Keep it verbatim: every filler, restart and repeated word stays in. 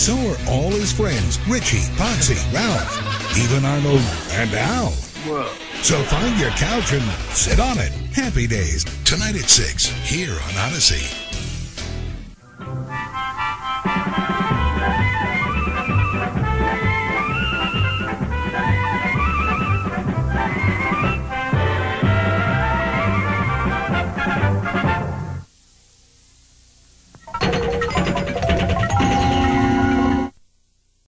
So are all his friends, Richie, Potsy, Ralph, even Arnold and Al. Whoa. So find your couch and sit on it. Happy Days, tonight at six, here on Odyssey.